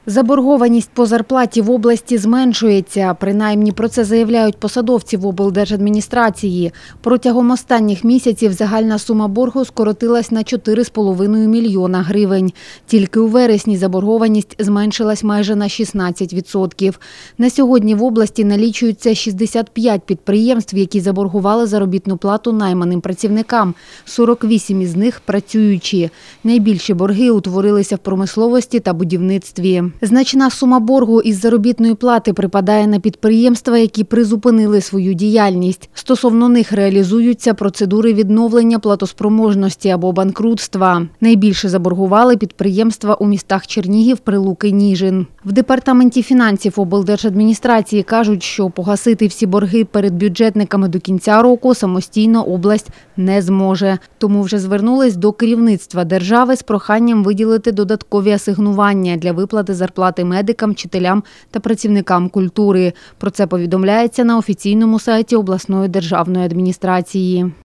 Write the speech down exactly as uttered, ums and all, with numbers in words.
Заборгованість по зарплаті в області зменшується. Принаймні про це заявляють посадовці в облдержадміністрації. Протягом останніх місяців загальна сума боргу скоротилась на чотири з половиною мільйона гривень. Тільки у вересні заборгованість зменшилась майже на шістнадцять відсотків. На сьогодні в області налічується шістдесят п'ять підприємств, які заборгували заробітну плату найманим працівникам. сорок вісім із них – працюючі. Найбільші борги утворилися в промисловості та будівництві. Значна сума боргу із заробітної плати припадає на підприємства, які призупинили свою діяльність. Стосовно них реалізуються процедури відновлення платоспроможності або банкрутства. Найбільше заборгували підприємства у містах Чернігів, Прилуки, Ніжин. В департаменті фінансів облдержадміністрації кажуть, що погасити всі борги перед бюджетниками до кінця року самостійно область не зможе. Тому вже звернулись до керівництва держави з проханням виділити додаткові асигнування для виплати зарплати медикам, вчителям та працівникам культури. Про це повідомляється на офіційному сайті обласної державної адміністрації.